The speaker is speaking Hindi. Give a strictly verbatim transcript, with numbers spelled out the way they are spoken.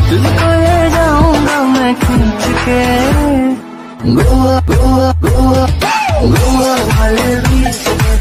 तुझको ले जाऊंगा मैं खींच के गोवा गोवा गोवा गोवा वाले बीच पे।